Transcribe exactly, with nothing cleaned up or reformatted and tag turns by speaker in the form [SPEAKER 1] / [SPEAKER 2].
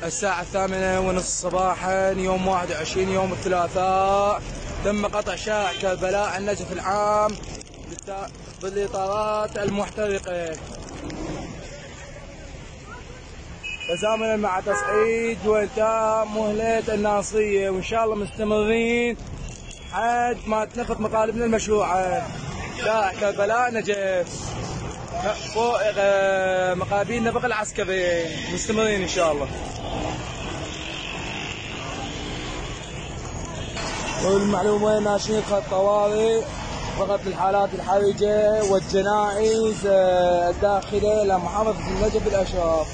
[SPEAKER 1] الساعة الثامنة ونصف صباحا يوم واحد وعشرين يوم الثلاثاء تم قطع شارع كربلاء النجف العام بالإطارات المحترقة تزامنا مع تصعيد وانتهاء مهلة الناصرية، وإن شاء الله مستمرين حد ما تنفذ مطالبنا المشروعة. شارع كربلاء نجف فوق مقابل نفق العسكري مستمرين إن شاء الله. والمعلومة ماشيين خط طوارئ فقط للحالات الحرجة والجنائز الداخلة لمحافظة النجف الأشراف.